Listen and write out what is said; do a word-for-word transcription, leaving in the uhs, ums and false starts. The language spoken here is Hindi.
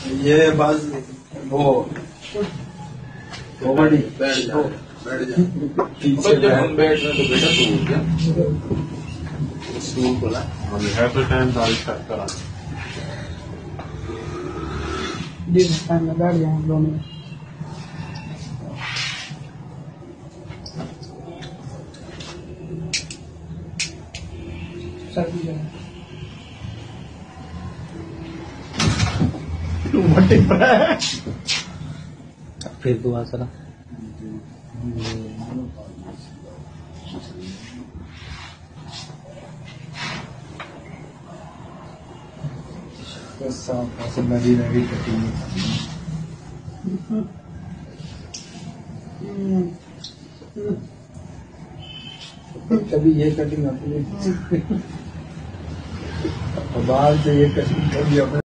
ये बस वो वो बड़ी बैठ जा बैठ जा पीछे जब बैठ रहे तो बेटा तू उठ जा स्टूल बोला हम है तो टाइम दाल स्टार्ट करा जी टाइम में बैठ जाए हम दोनों सर्दी जाए तू मटे पर फिर दुआ सरा नदी नदी कटिंग कभी ये कटिंग आती है बाहर से ये कटिंग कभी